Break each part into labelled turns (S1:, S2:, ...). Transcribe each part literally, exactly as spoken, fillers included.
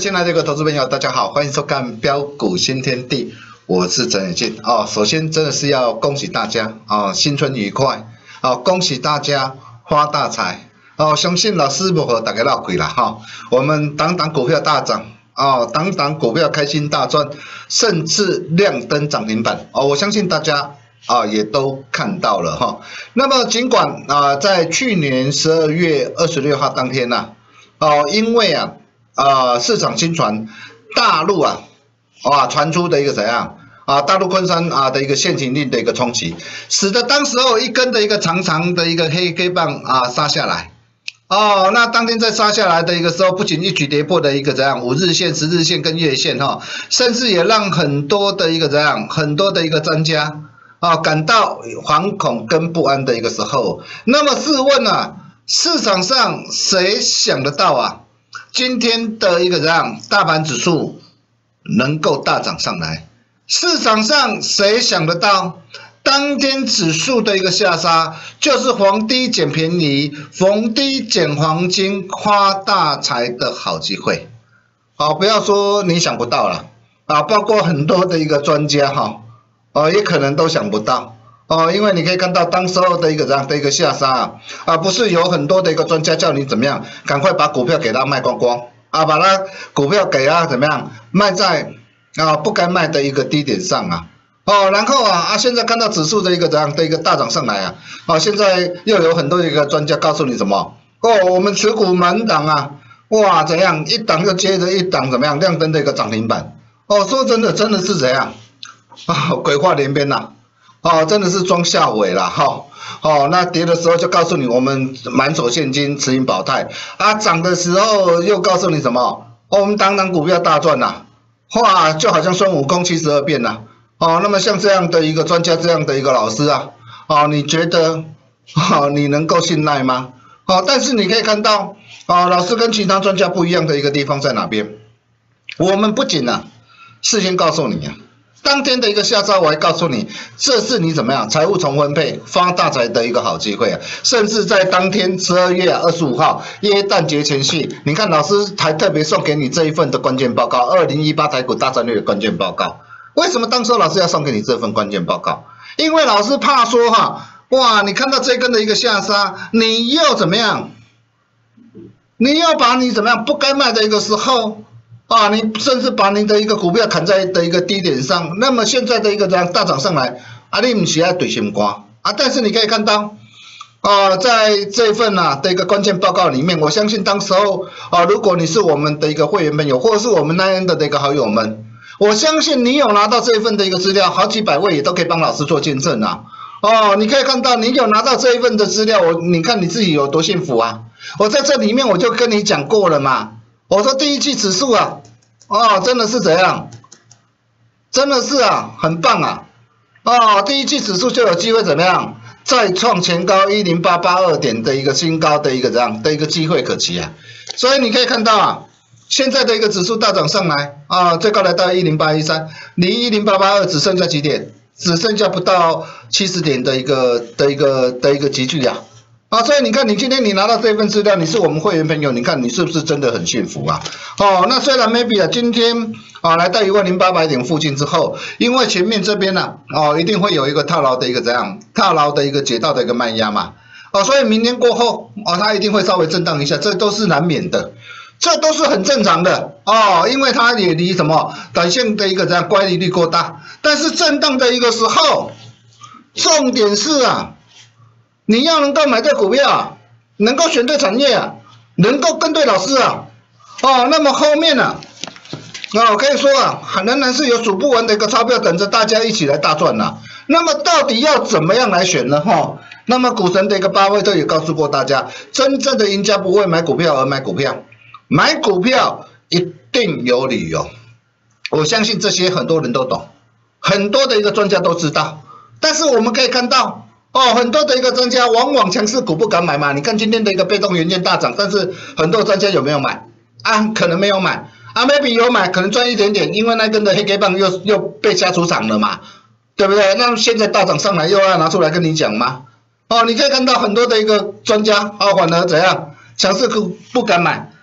S1: 亲爱的一个投资朋友，大家好，欢迎收看标股新天地，我是陈永进哦。首先真的是要恭喜大家哦，新春愉快哦，恭喜大家发大财哦。相信老师不和大家闹鬼了哈，我们档档股票大涨哦，档档股票开心大赚，甚至亮灯涨停板哦。我相信大家啊也都看到了哈。那么尽管啊在去年十二月二十六号当天呐、啊，哦因为啊。啊、呃，市场新传大陆啊，哇传出的一个怎样啊？大陆昆山啊的一个限行令的一个冲击，使得当时候一根的一个长长的一个黑 K 棒啊杀下来，哦，那当天在杀下来的一个时候，不仅一举跌破的一个怎样五日线、十日线跟月线哈、哦，甚至也让很多的一个怎样很多的一个专家啊感到惶恐跟不安的一个时候，那么试问啊，市场上谁想得到啊？今天的一个怎样大盘指数能够大涨上来，市场上谁想得到，当天指数的一个下杀，就是逢低捡便宜、逢低捡黄金、发大财的好机会。好，不要说你想不到了啊，包括很多的一个专家哈，哦也可能都想不到。哦，因为你可以看到当时候的一个这样的一个下杀啊，啊不是有很多的一个专家叫你怎么样，赶快把股票给它卖光光啊，把它股票给它怎么样卖在啊不该卖的一个低点上啊，哦，然后啊啊现在看到指数的一个这样的一个大涨上来啊，啊现在又有很多一个专家告诉你什么？哦，我们持股满档啊，哇怎样一档又接着一档怎么样亮灯的一个涨停板？哦，说真的真的是怎样啊鬼话连篇呐、啊！哦，真的是装下尾了哈！哦，那跌的时候就告诉你我们满手现金持盈保泰啊，涨的时候又告诉你什么？哦，我们当当股票大赚呐！哇，就好像孙悟空七十二变呐！哦，那么像这样的一个专家，这样的一个老师啊，哦，你觉得哦你能够信赖吗？哦，但是你可以看到哦，老师跟其他专家不一样的一个地方在哪边？我们不仅啊事先告诉你啊。当天的一个下杀，我还告诉你，这是你怎么样财务重分配、发大财的一个好机会啊！甚至在当天十二月二十五号耶诞节前夕，你看老师还特别送给你这一份的关键报告，二零一八台股大战略的关键报告。为什么当时老师要送给你这份关键报告？因为老师怕说哈，哇，你看到这根的一个下杀，你又怎么样？你要把你怎么样不该卖的一个时候。啊，你甚至把你的一个股票砍在的一个低点上，那么现在的一个这样大涨上来，啊，你不是要对心肝啊？但是你可以看到，啊，在这份啊的一个关键报告里面，我相信当时候啊，如果你是我们的一个会员朋友，或者是我们那样的一个好友们，我相信你有拿到这一份的一个资料，好几百位也都可以帮老师做见证啊。哦，你可以看到你有拿到这一份的资料，我你看你自己有多幸福啊！我在这里面我就跟你讲过了嘛。我说第一季指数啊，哦，真的是怎样？真的是啊，很棒啊！哦，第一季指数就有机会怎么样？再创前高一零八八二点的一个新高的一个这样的一个机会可期啊！所以你可以看到啊，现在的一个指数大涨上来啊，最高来到一零八一三，离一零八八二只剩下几点？只剩下不到七十点的一个的一个的一个集距啊！啊，所以你看，你今天你拿到这份资料，你是我们会员朋友，你看你是不是真的很幸福啊？哦，那虽然 maybe 啊，今天啊来到一万零八百点附近之后，因为前面这边呢、啊，哦一定会有一个套牢的一个怎样，套牢的一个解套的一个卖压嘛，哦，所以明天过后，哦它一定会稍微震荡一下，这都是难免的，这都是很正常的哦，因为它也离什么短线的一个这样乖离率过大，但是震荡的一个时候，重点是啊。你要能够买对股票啊，能够选对产业啊，能够跟对老师啊，哦，那么后面呢、啊，哦，可以说啊，仍然是有数不完的一个钞票等着大家一起来大赚呐、啊。那么到底要怎么样来选呢？哈、哦，那么股神的一个巴菲特也告诉过大家，真正的赢家不会买股票而买股票，买股票一定有理由。我相信这些很多人都懂，很多的一个专家都知道，但是我们可以看到。哦，很多的一个专家往往强势股不敢买嘛。你看今天的一个被动元件大涨，但是很多专家有没有买啊？可能没有买啊 ，maybe 有买，可能赚一点点，因为那根的黑 K 棒又又被掐出场了嘛，对不对？那现在大涨上来又要拿出来跟你讲吗？哦，你可以看到很多的一个专家啊，反而怎样，强势股不敢买，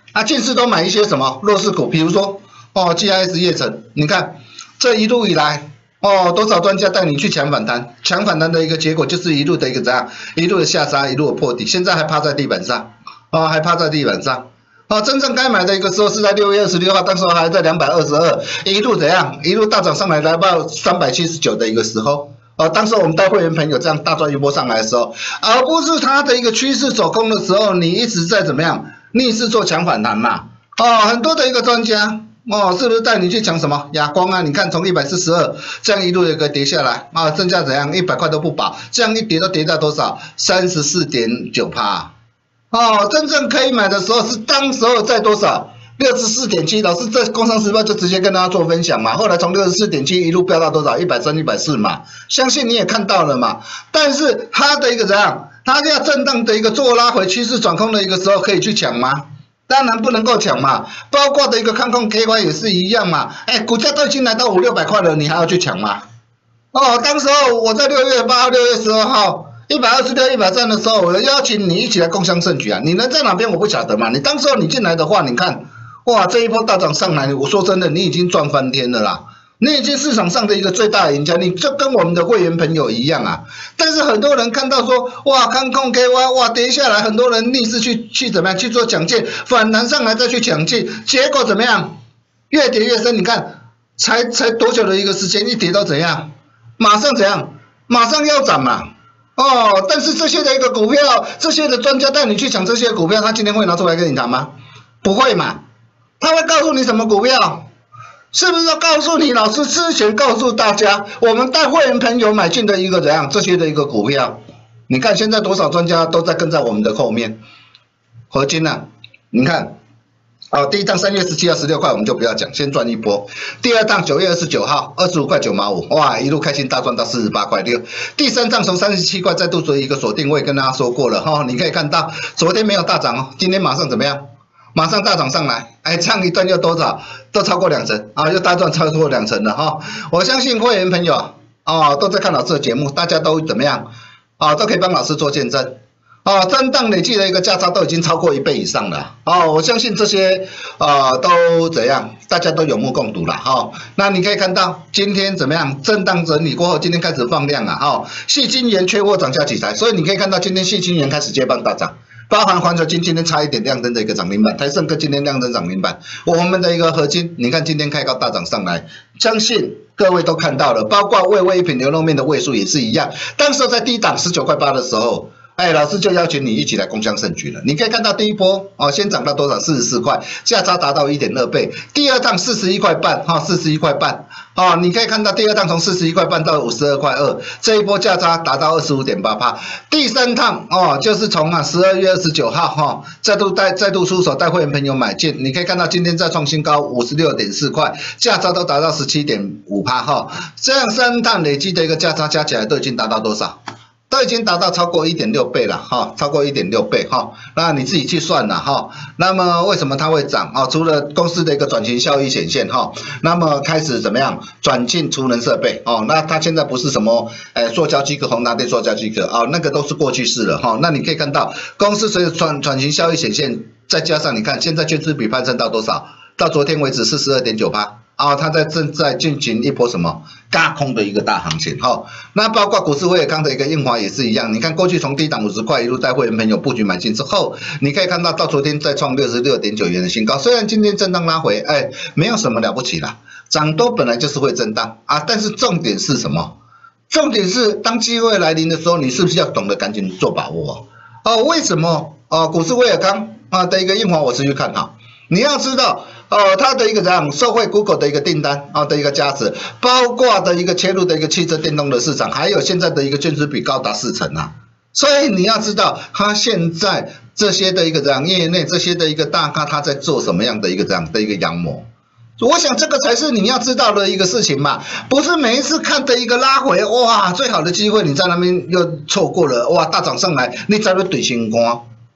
S1: 啊，近视都买一些什么弱势股，比如说哦 G I S 业成，你看这一路以来哦，多少专家带你去抢反弹，抢反弹的一个结果就是一路的一个怎样，一路的下杀，一路的破底，现在还趴在地板上，哦，还趴在地板上。哦，真正该买的一个时候是在六月二十六号，当时还在两百二十二，一路怎样，一路大涨上来，来到三百七十九的一个时候。哦，当时我们带会员朋友这样大赚一波上来的时候，而不是它的一个趋势走空的时候，你一直在怎么样逆势做强反弹嘛？哦，很多的一个专家哦，是不是带你去抢什么亚光啊？你看从一百四十二这样一路一个跌下来啊，剩下怎样一百块都不保，这样一跌都跌到多少？三十四点九趴。哦，真正可以买的时候是当时候在多少？六十四点七，老师在《工商时报》就直接跟大家做分享嘛。后来从六十四点七一路飙到多少？一百三、一百四嘛。相信你也看到了嘛。但是它的一个怎样？它要震荡的一个做拉回趋势转空的一个时候，可以去抢吗？当然不能够抢嘛。包括的一个看空 K Y 也是一样嘛。哎，股价都已经来到五六百块了，你还要去抢吗？哦，当时候我在六月八号、六月十二号。一百二十六、一百三的时候，我邀请你一起来共襄盛举啊！你能在哪边我不晓得嘛。你当时候你进来的话，你看，哇，这一波大涨上来，我说真的，你已经赚翻天了啦！你已经市场上的一个最大的赢家，你就跟我们的会员朋友一样啊。但是很多人看到说，哇，看空 K Y， 哇，跌下来，很多人逆势去去怎么样去做抢进，反弹上来再去抢进，结果怎么样？越跌越深。你看，才才多久的一个时间，一跌到怎样？马上怎样？马上要涨嘛！哦，但是这些的一个股票，这些的专家带你去抢这些股票，他今天会拿出来跟你谈吗？不会嘛？他会告诉你什么股票？是不是要告诉你？老师之前告诉大家，我们带会员朋友买进的一个怎样这些的一个股票，你看现在多少专家都在跟在我们的后面。合金啊，你看。哦，第一趟三月十七号十六块，我们就不要讲，先赚一波。第二趟九月二十九号二十五块九毛五，哇，一路开心大赚到四十八块六。第三趟从三十七块再度做一个锁定，我也跟大家说过了哈、哦，你可以看到昨天没有大涨哦，今天马上怎么样？马上大涨上来，哎，这样一段又多少？都超过两成啊，又大赚超过两成了哈、哦。我相信会员朋友哦都在看老师的节目，大家都怎么样？啊、哦，都可以帮老师做见证。哦，震荡累计的一个价差都已经超过一倍以上了。哦，我相信这些呃都怎样，大家都有目共睹了哈、哦。那你可以看到今天怎么样，震荡整理过后，今天开始放量了哈、哦。矽晶圆缺货涨价题材，所以你可以看到今天矽晶圆开始接棒大涨，包含环球晶今天差一点亮灯的一个涨停板，台盛科今天亮灯涨停板，我们的一个合金，你看今天开高大涨上来，相信各位都看到了，包括味味一品牛肉面的位数也是一样，当时在低档十九块八的时候。哎，老师就邀请你一起来共襄盛举了。你可以看到第一波哦，先涨到多少？四十四块，价差达到 一点二倍。第二趟四十一块半，哈、哦，四十一块半，哦，你可以看到第二趟从四十一块半到五十二块二，这一波价差达到 二十五点八趴。第三趟哦，就是从啊十二月二十九号哈、哦，再度带再度出手带会员朋友买进，你可以看到今天再创新高五十六点四块，价差都达到 十七点五趴哈。这样三趟累积的一个价差加起来都已经达到多少？都已经达到超过 一点六倍了哈，超过 一点六倍哈，那你自己去算了哈。那么为什么它会涨啊？除了公司的一个转型效益显现哈，那么开始怎么样转进储能设备哦？那它现在不是什么诶塑胶机壳、宏达电塑胶机壳啊，那个都是过去式了哈。那你可以看到公司随着转转型效益显现，再加上你看现在券资比攀升到多少？到昨天为止是 十二点九趴。啊，它在正在进行一波什么轧空的一个大行情哈、哦，那包括股市威尔康的一个印华也是一样，你看过去从低档五十块一路带会员朋友布局买进之后，你可以看到到昨天再创 六十六点九元的新高，虽然今天震荡拉回，哎，没有什么了不起啦，涨多本来就是会震荡啊，但是重点是什么？重点是当机会来临的时候，你是不是要懂得赶紧做把握哦？哦，为什么？哦，股市威尔康啊的一个印华我持续看好，你要知道。哦，它的一个怎样受惠 Google 的一个订单啊的一个加持，包括的一个切入的一个汽车电动的市场，还有现在的一个券资比高达四成啊，所以你要知道它现在这些的一个怎样业内这些的一个大咖他在做什么样的一个这样的一个阳谋，我想这个才是你要知道的一个事情嘛，不是每一次看的一个拉回，哇，最好的机会你在那边又错过了，哇，大涨上来你在那怼心肝。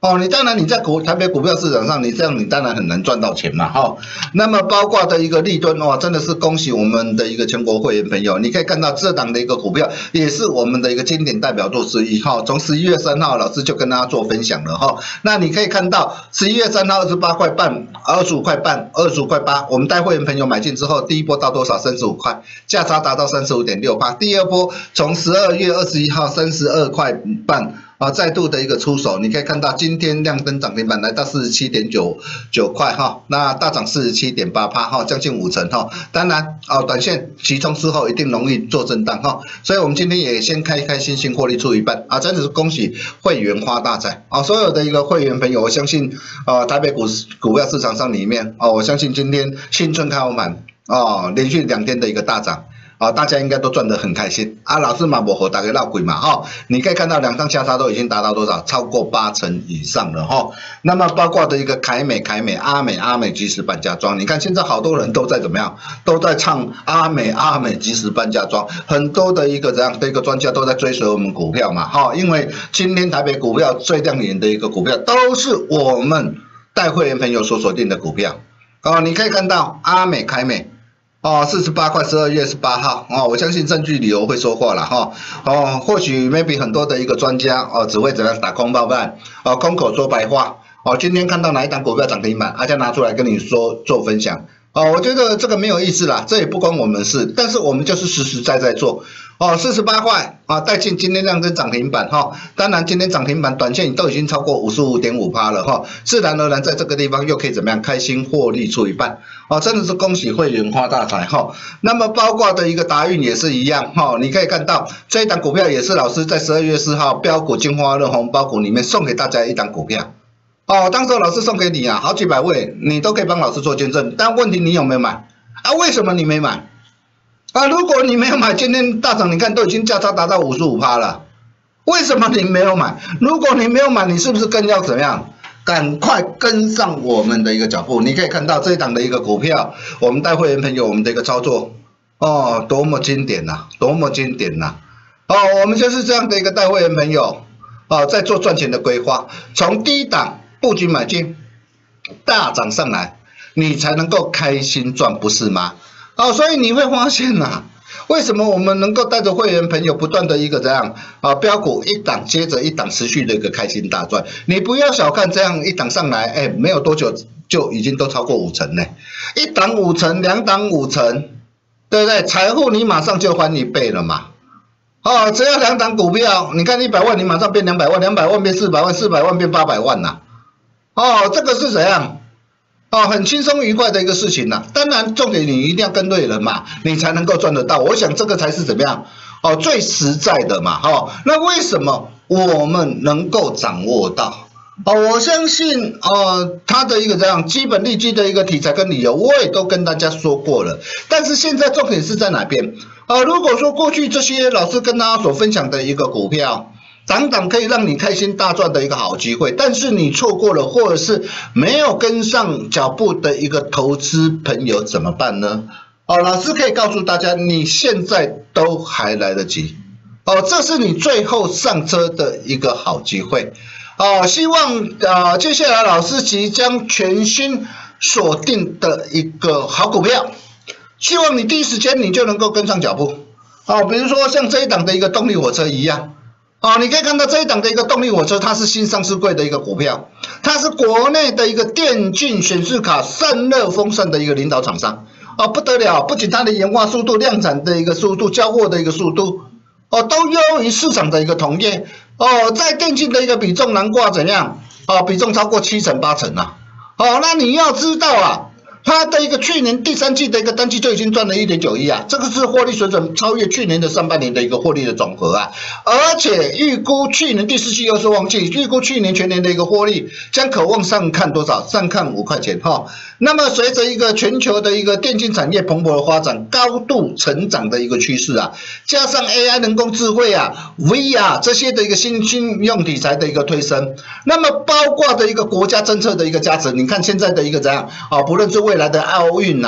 S1: 哦，你当然你在股台北股票市场上，你这样你当然很难赚到钱嘛，哈、哦。那么包括的一个利吨哇，真的是恭喜我们的一个全国会员朋友，你可以看到这档的一个股票也是我们的一个经典代表作之一哈。从十一月三号老师就跟大家做分享了哈、哦。那你可以看到十一月三号二十八块半、二十五块半、二十五块八，我们带会员朋友买进之后，第一波到多少？三十五块，价差达到三十五点六八。第二波从十二月二十一号三十二块半。啊，再度的一个出手，你可以看到今天亮灯涨停板来到四十七点九九块哈，那大涨四十七点八趴哈，将近五成哈。当然啊，短线急冲之后一定容易做震荡哈，所以我们今天也先开开心心获利出一半啊，真的是恭喜会员发大财啊！所有的一个会员朋友，我相信啊，台北股股票市场上里面啊，我相信今天新春开盘啊，连续两天的一个大涨。啊、哦，大家应该都赚得很开心啊！老师嘛，我和大家闹鬼嘛哈、哦，你可以看到两张价差都已经达到多少？超过八成以上了哈、哦。那么包括的一个凯美、凯美、阿美、阿美即时半价庄，你看现在好多人都在怎么样？都在唱阿美、阿美即时半价庄，很多的一个这样的一个专家都在追随我们股票嘛哈、哦，因为今天台北股票最亮眼的一个股票都是我们带会员朋友所锁定的股票哦，你可以看到阿美、凯美。哦，四十八块，十二月十八号哦，我相信证据理由会说话了哈、哦。哦，或许 maybe 很多的一个专家哦，只会怎样打空包弹，哦，空口说白话。哦，今天看到哪一档股票涨停板，大家拿出来跟你说做分享。哦，我觉得这个没有意思啦，这也不关我们事，但是我们就是实实在在做。哦，四十八块啊，带进今天亮灯涨停板哈、哦。当然，今天涨停板短线都已经超过 五十五点五趴 了哈、哦，自然而然在这个地方又可以怎么样开心获利出一半。哦，真的是恭喜会员发大财哈、哦。那么包括的一个达运也是一样哈、哦，你可以看到这一档股票也是老师在十二月四号标股金花热红包股里面送给大家一档股票。哦，当时老师送给你啊，好几百位，你都可以帮老师做见证。但问题你有没有买啊？为什么你没买？啊，如果你没有买，今天大涨，你看都已经价差达到 五十五趴 了，为什么你没有买？如果你没有买，你是不是更要怎么样？赶快跟上我们的一个脚步。你可以看到这一档的一个股票，我们带会员朋友我们的一个操作，哦，多么经典呐、啊，多么经典呐、啊！哦，我们就是这样的一个带会员朋友，哦，在做赚钱的规划，从低档布局买进，大涨上来，你才能够开心赚，不是吗？哦，所以你会发现呐、啊，为什么我们能够带着会员朋友不断的一个这样啊标股一档接着一档持续的一个开心大赚？你不要小看这样一档上来，哎，没有多久就已经都超过五成呢，一档五成，两档五成，对不对？财富你马上就翻一倍了嘛。哦，只要两档股票，你看一百万，你马上变两百万，两百万变四百万，四百万变八百万呐、啊。哦，这个是怎样？哦，很轻松愉快的一个事情呐、啊。当然，重点你一定要跟对人嘛，你才能够赚得到。我想这个才是怎么样？哦，最实在的嘛。哦，那为什么我们能够掌握到？哦，我相信，呃，它的一个这样基本利基的一个题材跟理由，我也都跟大家说过了。但是现在重点是在哪边？啊、呃，如果说过去这些老师跟大家所分享的一个股票，涨涨可以让你开心大赚的一个好机会，但是你错过了，或者是没有跟上脚步的一个投资朋友怎么办呢？哦，老师可以告诉大家，你现在都还来得及。哦，这是你最后上车的一个好机会。哦，希望啊、呃，接下来老师即将全新锁定的一个好股票，希望你第一时间你就能够跟上脚步。哦，比如说像这一档的一个动力火车一样。哦，你可以看到这一档的一个动力火车，它是新上市柜的一个股票，它是国内的一个电竞显示卡散热风扇的一个领导厂商。哦，不得了，不仅它的研发速度、量产的一个速度、交货的一个速度，哦，都优于市场的一个同业。哦，在电竞的一个比重难挂怎样？哦，比重超过七成八成啊。哦，那你要知道啊，它的一个去年第三季的一个单季就已经赚了 一点九亿啊，这个是获利水准超越去年的上半年的一个获利的总和啊，而且预估去年第四季又是旺季，预估去年全年的一个获利将可望上看多少？上看五块钱哈、哦。那么随着一个全球的一个电竞产业蓬勃的发展，高度成长的一个趋势啊，加上 A I 人工智慧啊、V R 这些的一个新新用题材的一个推升，那么包括的一个国家政策的一个加持，你看现在的一个怎样啊？不论是未来的奥运呐、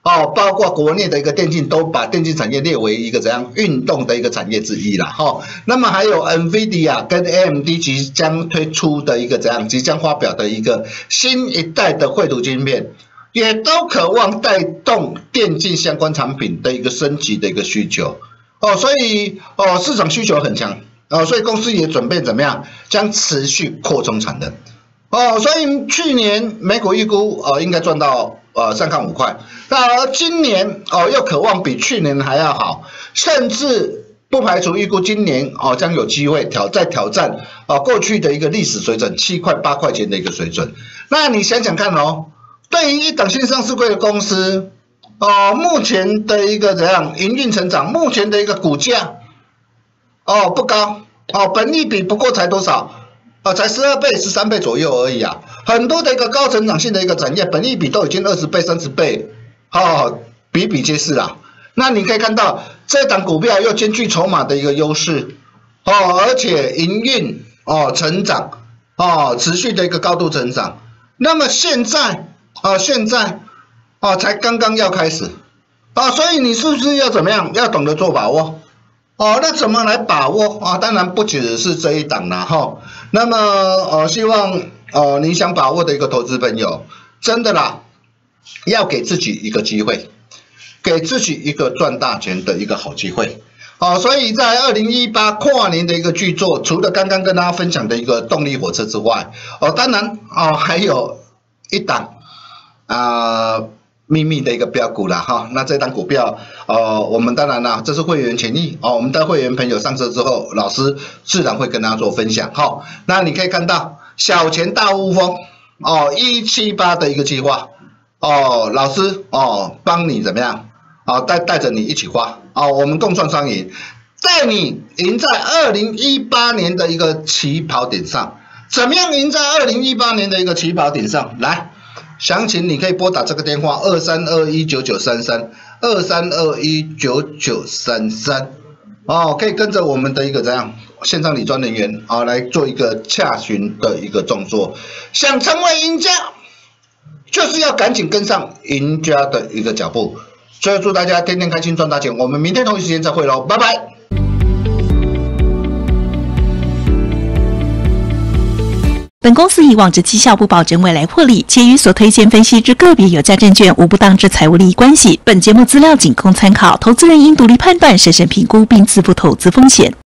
S1: 哦，包括国内的一个电竞都把电竞产业列为一个怎样运动的一个产业之一啦，哈、哦。那么还有 NVIDIA 跟 A M D 即将推出的一个怎样，即将发表的一个新一代的绘图晶片，也都渴望带动电竞相关产品的一个升级的一个需求，哦，所以哦市场需求很强，哦，所以公司也准备怎么样，将持续扩充产能，哦，所以去年每股预估哦应该赚到。呃，上看五块，那今年哦又渴望比去年还要好，甚至不排除预估今年哦将有机会挑再挑战哦过去的一个历史水准七块八块钱的一个水准。那你想想看哦，对于一档新上市柜的公司哦，目前的一个怎样营运成长，目前的一个股价哦不高哦，本益比不过才多少？啊，才十二倍、十三倍左右而已啊！很多的一个高成长性的一个产业，本益比都已经二十倍、三十倍，哦，比比皆是啊。那你可以看到这档股票又兼具筹码的一个优势，哦，而且营运哦成长，哦持续的一个高度成长。那么现在啊，现在啊才刚刚要开始啊，所以你是不是要怎么样？要懂得做把握。哦，那怎么来把握啊？当然不只是这一档啦，哈。那么，呃，希望呃你想把握的一个投资朋友，真的啦，要给自己一个机会，给自己一个赚大钱的一个好机会。哦，所以在二零一八跨年的一个巨作，除了刚刚跟大家分享的一个动力火车之外，哦，当然哦还有一档啊。呃秘密的一个标股啦哈，那这档股票，呃，我们当然啦，这是会员权益哦，我们的会员朋友上车之后，老师自然会跟大家做分享哈。那你可以看到小钱大乌风哦，一七八的一个计划哦，老师哦帮你怎么样哦，带带着你一起花哦，我们共创双赢，带你赢在二零一八年的一个起跑点上，怎么样赢在二零一八年的一个起跑点上来？详情你可以拨打这个电话二三二一九九三三二三二一九九三三哦，可以跟着我们的一个怎样线上理专人员啊、哦、来做一个洽询的一个动作。想成为赢家，就是要赶紧跟上赢家的一个脚步。最后祝大家天天开心赚大钱，我们明天同一时间再会喽，拜拜。
S2: 本公司以往之绩效不保证未来获利，且与所推荐分析之个别有价证券无不当之财务利益关系。本节目资料仅供参考，投资人应独立判断、审慎评估并自负投资风险。